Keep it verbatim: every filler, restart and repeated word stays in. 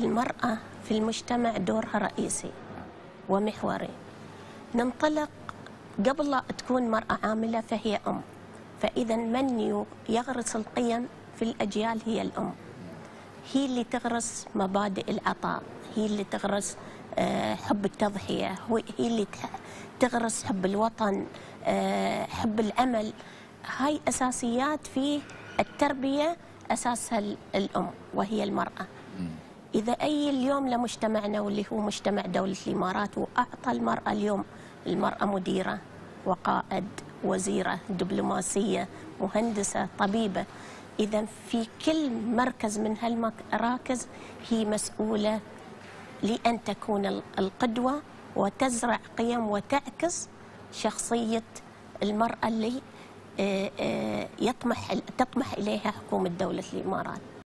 المرأة في المجتمع دورها رئيسي ومحوري. ننطلق قبل لا تكون مرأة عاملة فهي أم، فإذا من يغرس القيم في الأجيال هي الأم، هي اللي تغرس مبادئ العطاء، هي اللي تغرس حب التضحية، هي اللي تغرس حب الوطن، حب العمل. هاي أساسيات في التربية أساسها الأم وهي المرأة. إذا أي اليوم لمجتمعنا واللي هو مجتمع دولة الإمارات وأعطى المرأة اليوم، المرأة مديرة وقائد، وزيرة، دبلوماسية، مهندسة، طبيبة، إذا في كل مركز من هالمراكز هي مسؤولة لأن تكون القدوة وتزرع قيم وتعكس شخصية المرأة اللي يطمح تطمح إليها حكومة دولة الإمارات.